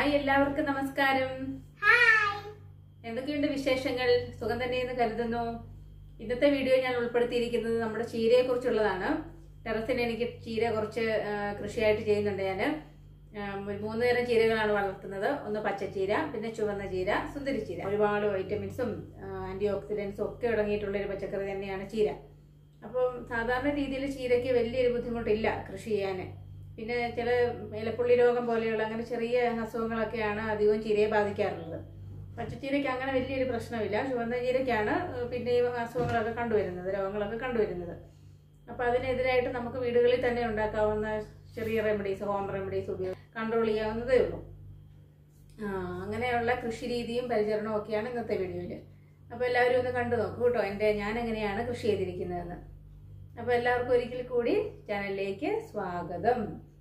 Hi എല്ലാവർക്കും നമസ്കാരം. എന്തൊക്കെയുണ്ട് വിശേഷങ്ങൾ? സുഖം തന്നെയെന്ന് കരുതുന്നു. ഇന്നത്തെ വീഡിയോ ഞാൻ ഉൾപ്പെടുത്തിയിരിക്കുന്നത് നമ്മുടെ ചീരയെ കുറിച്ചുള്ളതാണ്. ടെറസിൽ എനിക്ക് ചീര കുറച്ച് കൃഷിയായിട്ട് ചെയ്യുന്നുണ്ട്. ഞാൻ 3 തരം ചീരകളാണ് വളർത്തുന്നത്. ഒന്ന് പച്ചച്ചീര, പിന്നെ ചുവന്ന ചീര, സുന്ദരി ചീര. ഒരുപാട് വൈറ്റമിൻസും ആന്റി ഓക്സിഡൻസും ഒക്കെ അടങ്ങിയിട്ടുള്ള ഒരു പച്ചക്കറി തന്നെയാണ് ചീര. അപ്പം സാധാരണ രീതിയിൽ ചീരയ്ക്ക് വലിയൊരു ബുദ്ധിമുട്ടില്ല കൃഷി ചെയ്യാൻ. പിന്നെ ചില ഇലപ്പുള്ളി രോഗം പോലെയുള്ള അങ്ങനെ ചെറിയ അസുഖങ്ങളൊക്കെയാണ് അധികവും ചീരയെ ബാധിക്കാറുള്ളത്. പച്ചച്ചീരയ്ക്ക് അങ്ങനെ വലിയൊരു പ്രശ്നമില്ല. ചുവന്ന ചീരയ്ക്കാണ് പിന്നെ ഈ അസുഖങ്ങളൊക്കെ കണ്ടുവരുന്നത്, രോഗങ്ങളൊക്കെ കണ്ടുവരുന്നത്. അപ്പോൾ അതിനെതിരായിട്ട് നമുക്ക് വീടുകളിൽ തന്നെ ഉണ്ടാക്കാവുന്ന ചെറിയ റെമഡീസ്, ഹോം റെമഡീസ് ഉപയോഗിച്ച് കൺട്രോൾ ചെയ്യാവുന്നതേ ഉള്ളൂ. അങ്ങനെയുള്ള കൃഷി രീതിയും പരിചരണവും ഒക്കെയാണ് ഇന്നത്തെ വീഡിയോയിൽ. അപ്പോൾ എല്ലാവരും ഒന്ന് കണ്ടു നോക്കൂ കേട്ടോ, ഞാൻ എങ്ങനെയാണ് കൃഷി ചെയ്തിരിക്കുന്നതെന്ന്. അപ്പോൾ എല്ലാവർക്കും ഒരിക്കൽ കൂടി ചാനലിലേക്ക് സ്വാഗതം.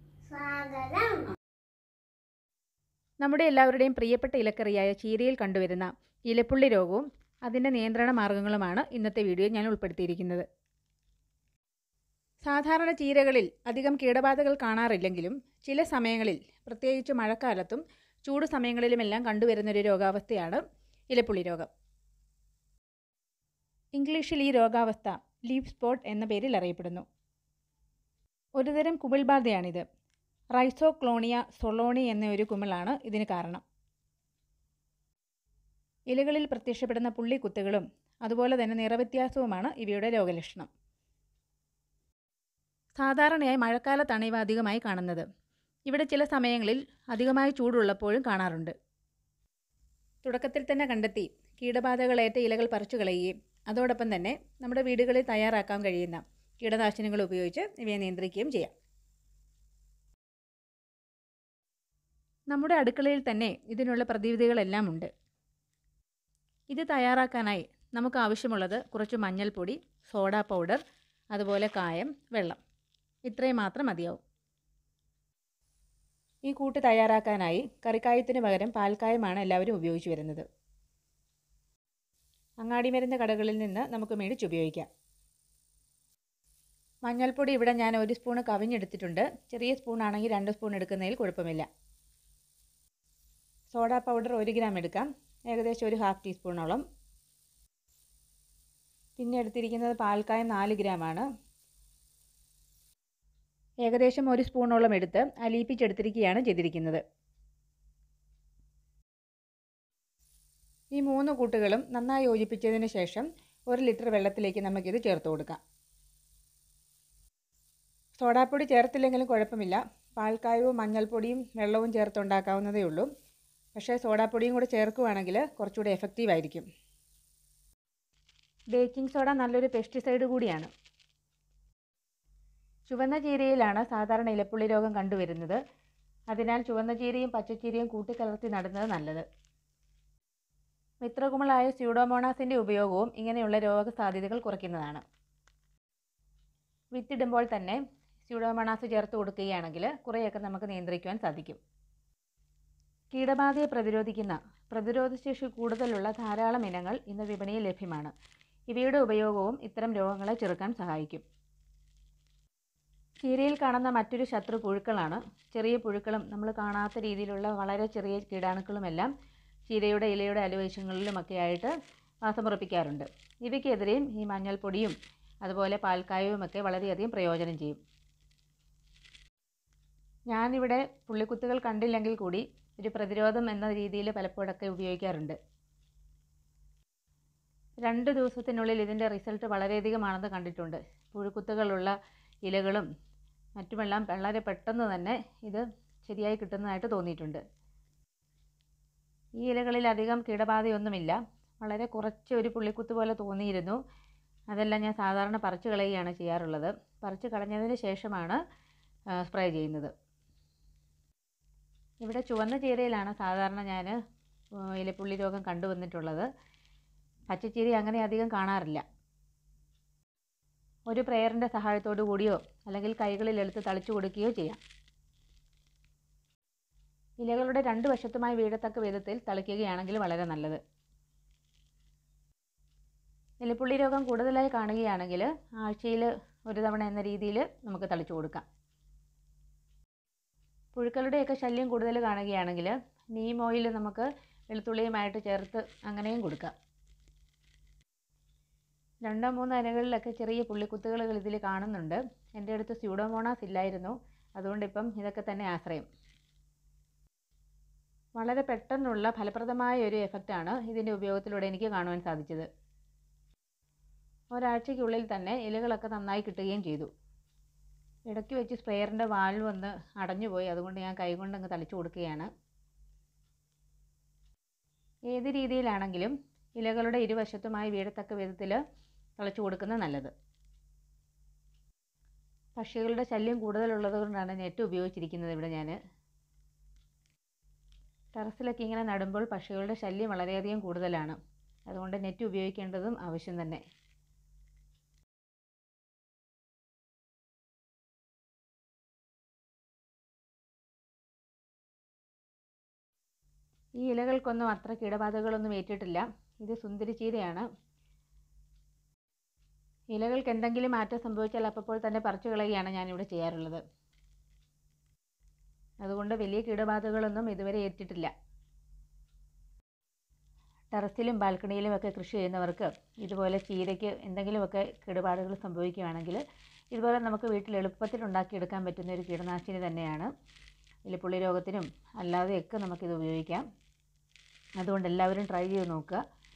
നമ്മുടെ എല്ലാവരുടെയും പ്രിയപ്പെട്ട ഇലക്കറിയായ ചീരയിൽ കണ്ടുവരുന്ന ഇലപ്പുള്ളി രോഗവും അതിൻ്റെ നിയന്ത്രണ മാർഗങ്ങളുമാണ് ഇന്നത്തെ വീഡിയോ ഞാൻ ഉൾപ്പെടുത്തിയിരിക്കുന്നത്. സാധാരണ ചീരകളിൽ അധികം കീടബാധകൾ കാണാറില്ലെങ്കിലും ചില സമയങ്ങളിൽ, പ്രത്യേകിച്ച് മഴക്കാലത്തും ചൂട് സമയങ്ങളിലുമെല്ലാം കണ്ടുവരുന്നൊരു രോഗാവസ്ഥയാണ് ഇലപ്പുള്ളി രോഗം. ഇംഗ്ലീഷിൽ ഈ രോഗാവസ്ഥ ലീഫ് സ്പോട്ട് എന്ന പേരിൽ അറിയപ്പെടുന്നു. ഒരുതരം കുമിൾബാധയാണിത്. റൈസോക്ലോണിയ സൊളോണി എന്ന ഒരു കുമിളാണ് ഇതിന് കാരണം. ഇലകളിൽ പ്രത്യക്ഷപ്പെടുന്ന പുള്ളിക്കുത്തുകളും അതുപോലെ തന്നെ നിറവ്യത്യാസവുമാണ് ഇവയുടെ രോഗലക്ഷണം. സാധാരണയായി മഴക്കാലത്താണ് ഇവ അധികമായി കാണുന്നത്. ഇവിടെ ചില സമയങ്ങളിൽ അധികമായി ചൂടുള്ളപ്പോഴും കാണാറുണ്ട്. തുടക്കത്തിൽ തന്നെ കണ്ടെത്തി കീടബാധകളേറ്റ ഇലകൾ പറിച്ചു കളയുകയും അതോടൊപ്പം തന്നെ നമ്മുടെ വീടുകളിൽ തയ്യാറാക്കാൻ കഴിയുന്ന കീടനാശിനികൾ ഉപയോഗിച്ച് ഇവയെ നിയന്ത്രിക്കുകയും ചെയ്യാം. നമ്മുടെ അടുക്കളയിൽ തന്നെ ഇതിനുള്ള പ്രതിവിധികളെല്ലാം ഉണ്ട്. ഇത് തയ്യാറാക്കാനായി നമുക്ക് ആവശ്യമുള്ളത് കുറച്ച് മഞ്ഞൾപ്പൊടി, സോഡാ പൗഡർ, അതുപോലെ കായം, വെള്ളം. ഇത്രയും മാത്രം മതിയാവും. ഈ കൂട്ട് തയ്യാറാക്കാനായി കറിക്കായത്തിന് പകരം പാൽക്കായമാണ് എല്ലാവരും ഉപയോഗിച്ചു വരുന്നത്. അങ്ങാടിമരുന്ന് കടകളിൽ നിന്ന് നമുക്ക് മേടിച്ചുപയോഗിക്കാം. മഞ്ഞൾപ്പൊടി ഇവിടെ ഞാൻ 1 സ്പൂണ് കവിഞ്ഞെടുത്തിട്ടുണ്ട്. ചെറിയ സ്പൂണാണെങ്കിൽ 2 സ്പൂൺ എടുക്കുന്നതിൽ കുഴപ്പമില്ല. സോഡാ പൗഡർ 1 ഗ്രാം എടുക്കാം, ഏകദേശം ഒരു 1/2 ടീസ്പൂണോളം. പിന്നെ എടുത്തിരിക്കുന്നത് പാൽക്കായം 4 ഗ്രാമാണ്. ഏകദേശം 1 സ്പൂണോളം എടുത്ത് അലിയിപ്പിച്ചെടുത്തിരിക്കുകയാണ് ചെയ്തിരിക്കുന്നത്. ഈ 3 കൂട്ടുകളും നന്നായി യോജിപ്പിച്ചതിന് ശേഷം 1 ലിറ്റർ വെള്ളത്തിലേക്ക് നമുക്കിത് ചേർത്ത് കൊടുക്കാം. സോഡാപ്പൊടി ചേർത്തില്ലെങ്കിലും കുഴപ്പമില്ല. പാൽക്കായവും മഞ്ഞൾപ്പൊടിയും വെള്ളവും ചേർത്തുണ്ടാക്കാവുന്നതേ ഉള്ളൂ. പക്ഷേ സോഡാപ്പൊടിയും കൂടെ ചേർക്കുകയാണെങ്കിൽ കുറച്ചുകൂടി എഫക്റ്റീവായിരിക്കും. ബേക്കിംഗ് സോഡ നല്ലൊരു പെസ്റ്റിസൈഡ് കൂടിയാണ്. ചുവന്ന ചീരയിലാണ് സാധാരണ ഇലപ്പുള്ളി രോഗം കണ്ടുവരുന്നത്. അതിനാൽ ചുവന്ന ചീരയും പച്ചച്ചീരയും കൂട്ടിക്കലർത്തി നടുന്നത് നല്ലത്. മിത്രകുമിളായ സ്യൂഡോമോണാസിൻ്റെ ഉപയോഗവും ഇങ്ങനെയുള്ള രോഗസാധ്യതകൾ കുറയ്ക്കുന്നതാണ്. വിത്തിടുമ്പോൾ തന്നെ സ്യൂഡോമോണാസ് ചേർത്ത് കൊടുക്കുകയാണെങ്കിൽ കുറേയൊക്കെ നമുക്ക് നിയന്ത്രിക്കുവാൻ സാധിക്കും. കീടബാധയെ പ്രതിരോധിക്കുന്ന പ്രതിരോധശേഷി കൂടുതലുള്ള ധാരാളം ഇനങ്ങൾ ഇന്ന് വിപണിയിൽ ലഭ്യമാണ്. ഇവയുടെ ഉപയോഗവും ഇത്തരം രോഗങ്ങളെ ചെറുക്കാൻ സഹായിക്കും. ചീരയിൽ കാണുന്ന മറ്റൊരു ശത്രു പുഴുക്കളാണ്. ചെറിയ പുഴുക്കളും നമ്മൾ കാണാത്ത രീതിയിലുള്ള വളരെ ചെറിയ കീടാണുക്കളുമെല്ലാം ചീരയുടെ ഇലയുടെ അലുവശങ്ങളിലുമൊക്കെ ആയിട്ട് വാസമുറപ്പിക്കാറുണ്ട്. ഇവയ്ക്കെതിരെയും ഈ മഞ്ഞൾപ്പൊടിയും അതുപോലെ പാൽക്കായവുമൊക്കെ വളരെയധികം പ്രയോജനം ചെയ്യും. ഞാനിവിടെ പുള്ളിക്കുത്തുകൾ കണ്ടില്ലെങ്കിൽ കൂടി ഒരു പ്രതിരോധം എന്ന രീതിയിൽ പലപ്പോഴൊക്കെ ഉപയോഗിക്കാറുണ്ട്. 2 ദിവസത്തിനുള്ളിൽ ഇതിൻ്റെ റിസൾട്ട് വളരെയധികമാണെന്ന് കണ്ടിട്ടുണ്ട്. പുഴുക്കുത്തുകളുള്ള ഇലകളും മറ്റുമെല്ലാം വളരെ പെട്ടെന്ന് തന്നെ ഇത് ശരിയായി കിട്ടുന്നതായിട്ട് തോന്നിയിട്ടുണ്ട്. ഈ ഇലകളിൽ അധികം കീടബാധയൊന്നുമില്ല. വളരെ കുറച്ച് ഒരു പുള്ളിക്കുത്ത് പോലെ തോന്നിയിരുന്നു. അതെല്ലാം ഞാൻ സാധാരണ പറിച്ചു കളയുകയാണ് ചെയ്യാറുള്ളത്. പറിച്ചു കളഞ്ഞതിന് ശേഷമാണ് സ്പ്രേ ചെയ്യുന്നത്. ഇവിടെ ചുവന്ന ചീരയിലാണ് സാധാരണ ഞാൻ ഇലപ്പുള്ളി രോഗം കണ്ടുവന്നിട്ടുള്ളത്. പച്ചച്ചീര അങ്ങനെ അധികം കാണാറില്ല. ഒരു പ്രയറിൻ്റെ സഹായത്തോടു കൂടിയോ അല്ലെങ്കിൽ കൈകളിൽ എടുത്ത് തളിച്ചു കൊടുക്കുകയോ ചെയ്യാം. ഇലകളുടെ 2 വശത്തുമായി വീഴത്തക്ക വിധത്തിൽ തളിക്കുകയാണെങ്കിൽ വളരെ നല്ലത്. ഇലപ്പുള്ളി രോഗം കൂടുതലായി കാണുകയാണെങ്കിൽ ആഴ്ചയിൽ 1 തവണ എന്ന രീതിയിൽ നമുക്ക് തളിച്ചു കൊടുക്കാം. പുഴുക്കളുടെയൊക്കെ ശല്യം കൂടുതൽ കാണുകയാണെങ്കിൽ നീം ഓയിൽ നമുക്ക് വെളുത്തുള്ളിയുമായിട്ട് ചേർത്ത് അങ്ങനെയും കൊടുക്കാം. 2-3 ഇലകളിലൊക്കെ ചെറിയ പുള്ളിക്കുത്തുകൾ ഇതിൽ കാണുന്നുണ്ട്. എൻ്റെ അടുത്ത് സ്യൂഡോമോണാസ് ഇല്ലായിരുന്നു, അതുകൊണ്ടിപ്പം ഇതൊക്കെ തന്നെ ആശ്രയം. വളരെ പെട്ടെന്നുള്ള ഫലപ്രദമായ ഒരു എഫക്റ്റാണ് ഇതിൻ്റെ ഉപയോഗത്തിലൂടെ എനിക്ക് കാണുവാൻ സാധിച്ചത്. ഒരാഴ്ചയ്ക്കുള്ളിൽ തന്നെ ഇലകളൊക്കെ നന്നായി കിട്ടുകയും ചെയ്തു. ഇടയ്ക്ക് വെച്ച് സ്പ്രെയറിൻ്റെ വാൽവ് ഒന്ന് അടഞ്ഞുപോയി, അതുകൊണ്ട് ഞാൻ കൈകൊണ്ടങ്ങ് തളിച്ചു കൊടുക്കുകയാണ്. ഏത് രീതിയിലാണെങ്കിലും ഇലകളുടെ ഇരുവശത്തുമായി വീഴത്തക്ക വിധത്തിൽ തളിച്ചു കൊടുക്കുന്നത് നല്ലത്. പക്ഷികളുടെ ശല്യം കൂടുതലുള്ളത് കൊണ്ടാണ് നെറ്റ് ഉപയോഗിച്ചിരിക്കുന്നത്. ഇവിടെ ഞാൻ ടെറസിലൊക്കെ ഇങ്ങനെ നടുമ്പോൾ പക്ഷികളുടെ ശല്യം വളരെയധികം കൂടുതലാണ്, അതുകൊണ്ട് നെറ്റ് ഉപയോഗിക്കേണ്ടതും ആവശ്യം തന്നെ. ഈ ഇലകൾക്കൊന്നും അത്ര കീടബാധകളൊന്നും ഏറ്റിട്ടില്ല. ഇത് സുന്ദരി ചീരയാണ്. ഇലകൾക്ക് എന്തെങ്കിലും മാറ്റം സംഭവിച്ചാൽ അപ്പോൾ തന്നെ പറിച്ചു കളയുകയാണ് ഞാനിവിടെ ചെയ്യാറുള്ളത്. അതുകൊണ്ട് വലിയ കീടബാധകളൊന്നും ഇതുവരെ ഏറ്റിട്ടില്ല. ടെറസിലും ബാൽക്കണിയിലും ഒക്കെ കൃഷി ചെയ്യുന്നവർക്ക് ഇതുപോലെ ചീരയ്ക്ക് എന്തെങ്കിലുമൊക്കെ കേടുപാടുകൾ സംഭവിക്കുകയാണെങ്കിൽ ഇതുപോലെ നമുക്ക് വീട്ടിൽ എളുപ്പത്തിൽ ഉണ്ടാക്കിയെടുക്കാൻ പറ്റുന്ന ഒരു കീടനാശിനി തന്നെയാണ്. ഇലപ്പുള്ളി രോഗത്തിനും അല്ലാതെയൊക്കെ നമുക്കിത് ഉപയോഗിക്കാം. അതുകൊണ്ട് എല്ലാവരും ട്രൈ ചെയ്ത് നോക്കുക.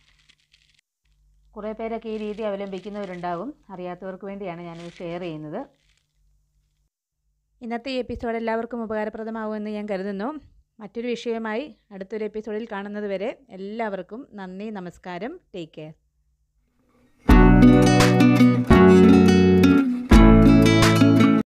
കുറേ പേരൊക്കെ ഈ രീതി അവലംബിക്കുന്നവരുണ്ടാകും. അറിയാത്തവർക്ക് വേണ്ടിയാണ് ഞാനിത് ഷെയർ ചെയ്യുന്നത്. ഇന്നത്തെ ഈ എപ്പിസോഡ് എല്ലാവർക്കും ഉപകാരപ്രദമാകുമെന്ന് ഞാൻ കരുതുന്നു. മറ്റൊരു വിഷയമായി അടുത്തൊരു എപ്പിസോഡിൽ കാണുന്നത് വരെ എല്ലാവർക്കും നന്ദി, നമസ്കാരം. Take care.